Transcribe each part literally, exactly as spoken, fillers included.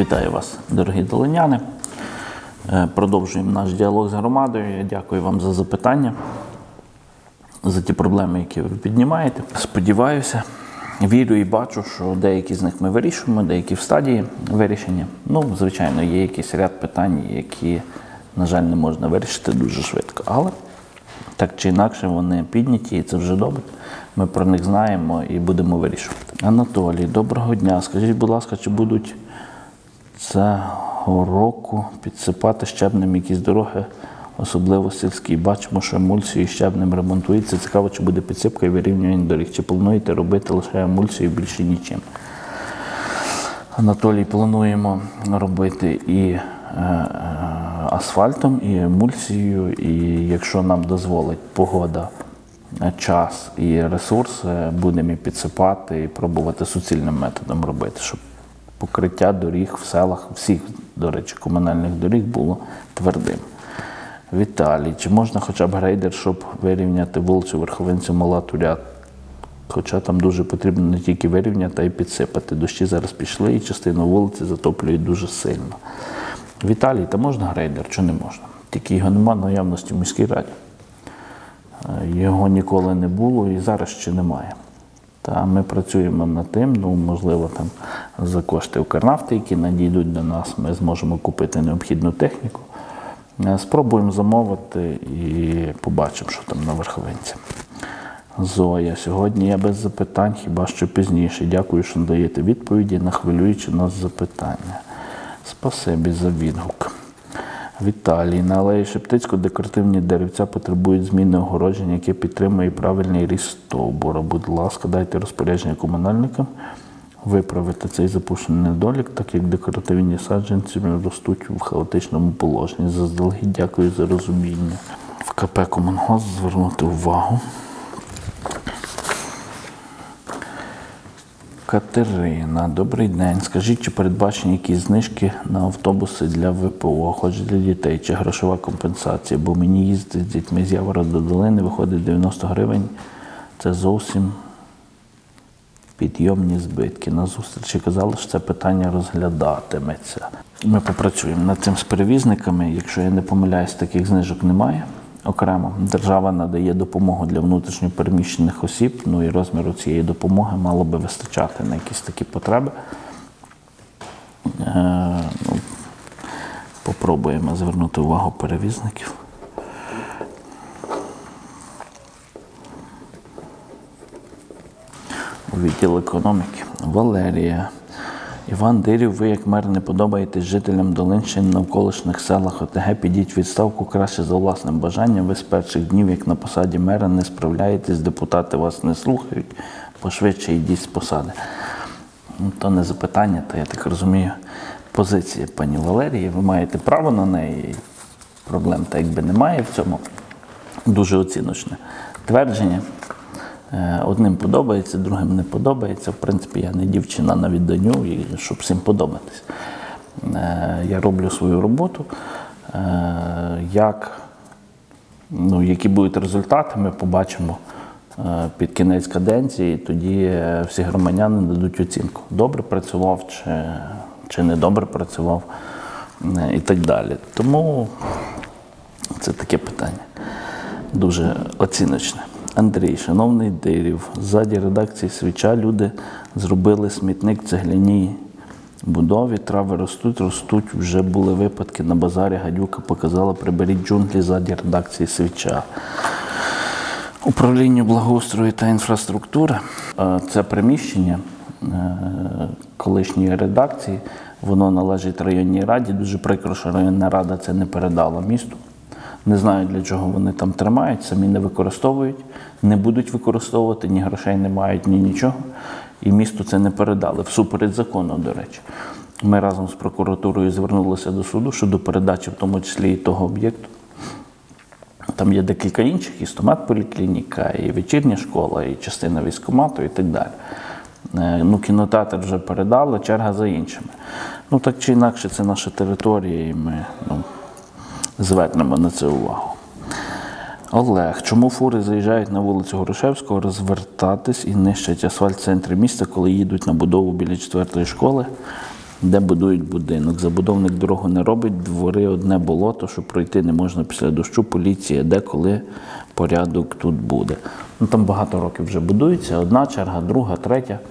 Вітаю вас, дорогі долиняни. Продовжуємо наш діалог з громадою. Я дякую вам за запитання, за ті проблеми, які ви піднімаєте. Сподіваюся, вірю і бачу, що деякі з них ми вирішуємо, деякі в стадії вирішення. Ну, звичайно, є якийсь ряд питань, які, на жаль, не можна вирішити дуже швидко. Але так чи інакше вони підняті, і це вже добре. Ми про них знаємо і будемо вирішувати. Анатолій, доброго дня. Скажіть, будь ласка, чи будуть цього року підсипати щебнем якісь дороги, особливо сільські? Бачимо, що емульсією і щебнем ремонтується. Цікаво, чи буде підсипка і вирівнювання доріг. Чи плануєте робити лише емульсію, більше нічим? Анатолій, плануємо робити і асфальтом, і емульсією, і якщо нам дозволить погода, час і ресурси, будемо і підсипати, і пробувати суцільним методом робити, щоб покриття доріг в селах, всіх, до речі, комунальних доріг було твердим. Віталій, чи можна хоча б грейдер, щоб вирівняти вулицю Верховинців Мала Туря? Хоча там дуже потрібно не тільки вирівняти, а й підсипати. Дощі зараз пішли і частину вулиці затоплюють дуже сильно. Віталій, та можна грейдер, чи не можна? Тільки його немає наявності в міській раді. Його ніколи не було і зараз ще немає. Та ми працюємо над тим, ну, можливо, там за кошти Укрнафти, які надійдуть до нас, ми зможемо купити необхідну техніку. Спробуємо замовити і побачимо, що там на Верховинці. Зоя, сьогодні я без запитань, хіба що пізніше. Дякую, що надаєте відповіді на хвилюючі нас запитання. Спасибі за відгук. Віталій, на алеї Шептицького декоративні деревця потребують зміни огородження, яке підтримує правильний ріст стовбура. Будь ласка, дайте розпорядження комунальникам виправити цей запущений недолік, так як декоративні саджанці ростуть в хаотичному положенні. Заздалегідь дякую за розуміння. В КП «Комунгос» звернути увагу. Катерина, добрий день. Скажіть, чи передбачені якісь знижки на автобуси для ВПО, хоч для дітей, чи грошова компенсація? Бо мені їздити з дітьми з Явора до Долини виходить дев'яносто гривень. Це зовсім підйомні збитки. На зустрічі казали, що це питання розглядатиметься. Ми попрацюємо над цим з перевізниками. Якщо я не помиляюсь, таких знижок немає. Окремо, держава надає допомогу для внутрішньо переміщених осіб, ну і розміру цієї допомоги мало би вистачати на якісь такі потреби. Е, ну, попробуємо звернути увагу перевізників. У відділ економіки. Валерія. Іван Дирів, ви як мер не подобаєтесь жителям Долинщини, навколишніх селах ОТГ, підіть у відставку краще за власним бажанням. Ви з перших днів, як на посаді мера, не справляєтесь, депутати вас не слухають, пошвидше йдіть з посади. То не запитання, то, я так розумію, позиція пані Валерії. Ви маєте право на неї, проблем так якби немає в цьому. Дуже оціночне твердження. Одним подобається, другим не подобається. В принципі, я не дівчина на відданню, і щоб всім подобатись. Я роблю свою роботу. Як, ну, які будуть результати, ми побачимо під кінець каденції, тоді всі громадяни дадуть оцінку. Добре працював чи, чи не добре працював і так далі. Тому це таке питання дуже оціночне. Андрій, шановний Дирів, ззаді редакції «Свіча» люди зробили смітник в цегляній будові, трави ростуть, ростуть, вже були випадки на базарі, гадюка показала, приберіть джунглі ззаді редакції «Свіча». Управлінню благоустрою та інфраструктури, це приміщення колишньої редакції, воно належить районній раді, дуже прикро, що районна рада це не передала місту. Не знаю, для чого вони там тримають, самі не використовують, не будуть використовувати, ні грошей не мають, ні нічого. І місту це не передали, всупереч закону, до речі. Ми разом з прокуратурою звернулися до суду щодо передачі, в тому числі і того об'єкту. Там є декілька інших, і стомат-поліклініка, і вечірня школа, і частина військкомату, і так далі. Ну, кінотеатр вже передали, черга за іншими. Ну, так чи інакше, це наша територія, і ми, ну, звернемо на це увагу. Олег, чому фури заїжджають на вулицю Грушевського розвертатись і нищать асфальт в центрі міста, коли їдуть на будову біля четвертої школи? де будують будинок. Забудовник дорогу не робить, двори одне болото, що пройти не можна після дощу, поліція, де, коли порядок тут буде. Ну, там багато років вже будується, одна черга, друга, третя.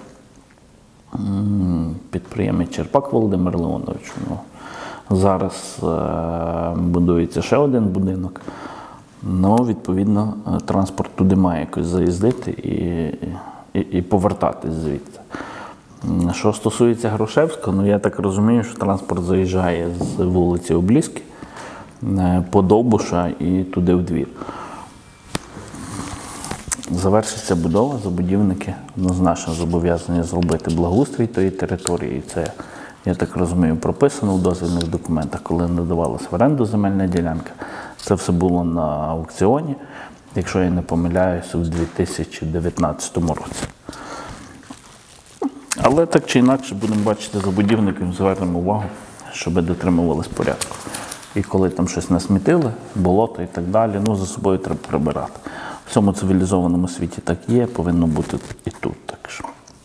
Підприємець Черпак Володимир Леонович. Ну, зараз е, будується ще один будинок. Ну, відповідно, транспорт туди має якось заїздити і, і, і повертатись звідти. Що стосується Грушевського, ну я так розумію, що транспорт заїжджає з вулиці Обліски по Довбуша і туди в двір. Завершиться будова, забудівники однозначно зобов'язані зробити благоустрій тої території. Це, я так розумію, прописано в дозвільних документах, коли надавалась в оренду земельна ділянка. Це все було на аукціоні, якщо я не помиляюся, у дві тисячі дев'ятнадцятому році. Але так чи інакше будемо бачити забудівників, звернемо увагу, щоб дотримувались порядку. І коли там щось насмітили, болото і так далі, ну за собою треба прибирати. В цьому цивілізованому світі так є, повинно бути і тут так що.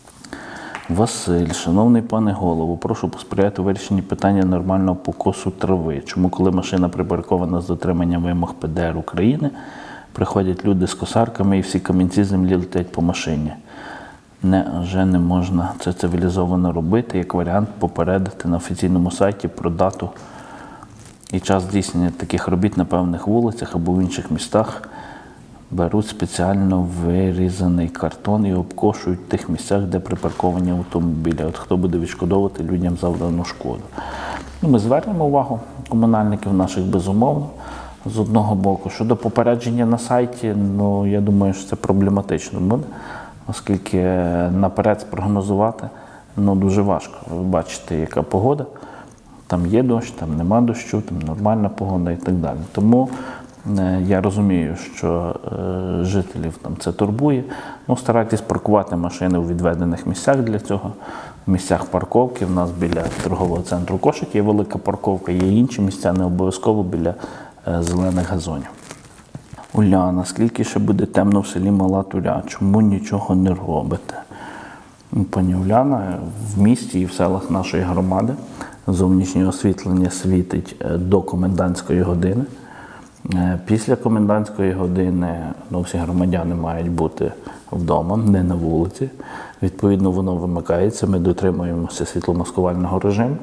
Василь, шановний пане голово, прошу посприяти у вирішенні питання нормального покосу трави. Чому, коли машина припаркована з дотриманням вимог Пе Де Ер України, приходять люди з косарками і всі камінці землі летять по машині? Не, вже не можна це цивілізовано робити, як варіант попередити на офіційному сайті про дату і час здійснення таких робіт на певних вулицях або в інших містах. Беруть спеціально вирізаний картон і обкошують в тих місцях, де припарковані автомобілі. От хто буде відшкодовувати людям завдану шкоду. Ну, ми звернемо увагу комунальників наших, безумовно, з одного боку. Щодо попередження на сайті, ну, я думаю, що це проблематично буде, оскільки наперед спрогнозувати ну, дуже важко. Ви бачите, яка погода. Там є дощ, там нема дощу, там нормальна погода і так далі. Тому я розумію, що е, жителів там це турбує. Ну, старайтесь паркувати машини у відведених місцях для цього. В місцях парковки. У нас біля торгового центру Кошик є велика парковка, є інші місця, не обов'язково біля е, зелених газонів. Уляна, скільки ще буде темно в селі Мала Туря? Чому нічого не робите? Пані Уляна, в місті і в селах нашої громади зовнішнє освітлення світить до комендантської години. Після комендантської години ну, всі громадяни мають бути вдома, не на вулиці. Відповідно, воно вимикається, ми дотримуємося світломаскувального режиму.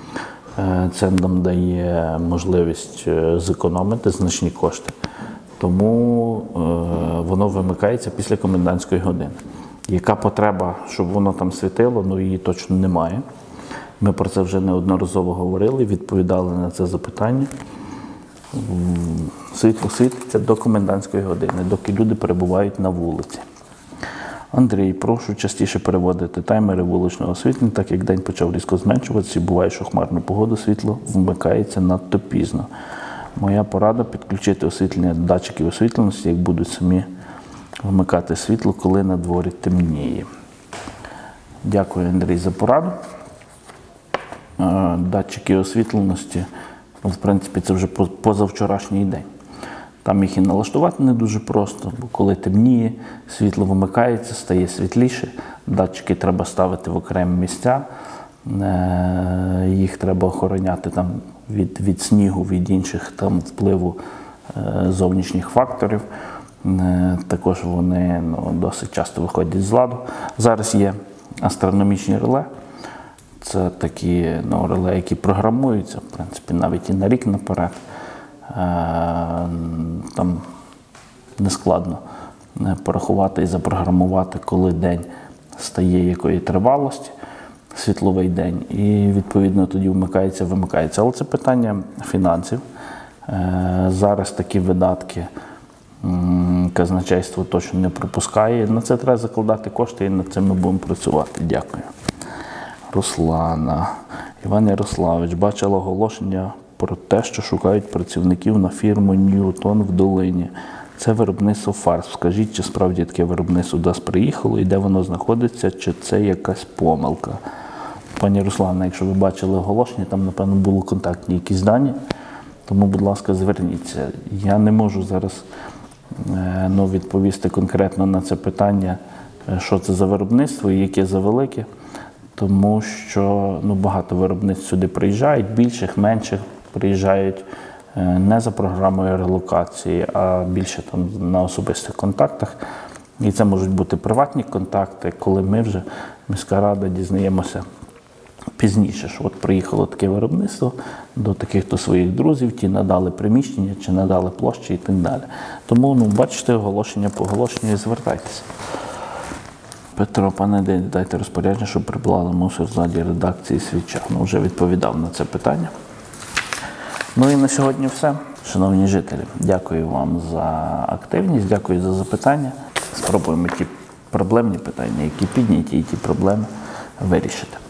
Це нам дає можливість зекономити значні кошти. Тому е, воно вимикається після комендантської години. Яка потреба, щоб воно там світило, ну її точно немає. Ми про це вже неодноразово говорили, відповідали на це запитання. Світло світиться до комендантської години, доки люди перебувають на вулиці. Андрій, прошу частіше переводити таймери вуличного освітлення, так як день почав різко зменшуватися і буває, що хмарну погоду світло вмикається надто пізно. Моя порада – підключити освітлення датчиків освітленості, як будуть самі вмикати світло, коли на дворі темніє. Дякую, Андрій, за пораду. Датчики освітленості, ну, в принципі, це вже позавчорашній день. Там їх і налаштувати не дуже просто, бо коли темніє, світло вимикається, стає світліше, датчики треба ставити в окремі місця, їх треба охороняти там, від, від снігу, від інших там, впливу зовнішніх факторів. Також вони ну, досить часто виходять з ладу. Зараз є астрономічні реле. Це такі ну, реле, які програмуються, в принципі, навіть і на рік наперед. Там нескладно порахувати і запрограмувати, коли день стає якої тривалості, світловий день, і відповідно тоді вмикається, вимикається. Але це питання фінансів. Зараз такі видатки казначейство точно не пропускає. На це треба закладати кошти і над цим ми будемо працювати. Дякую. Руслана. Іван Ярославович, бачила оголошення про те, що шукають працівників на фірму «Ньютон» в Долині. Це виробництво фарб. Скажіть, чи справді таке виробництво до нас приїхало і де воно знаходиться, чи це якась помилка? Пані Руслана, якщо ви бачили оголошення, там, напевно, були контактні якісь дані, тому, будь ласка, зверніться. Я не можу зараз ну, відповісти конкретно на це питання, що це за виробництво і яке за велике. тому що ну, багато виробництв сюди приїжджають, більших, менших приїжджають не за програмою релокації, а більше там на особистих контактах. І це можуть бути приватні контакти, коли ми вже, міська рада, дізнаємося пізніше, що от приїхало таке виробництво до таких-то своїх друзів, ті надали приміщення, чи надали площі і так далі. Тому, ну, бачите, оголошення по оголошенню і звертайтеся. Петро, пане День, дайте розпорядження, щоб прибрали мусор в залі редакції «Свіча». Ну, вже відповідав на це питання. Ну і на сьогодні все. Шановні жителі, дякую вам за активність, дякую за запитання. Спробуємо ті проблемні питання, які підняті, і ті проблеми вирішити.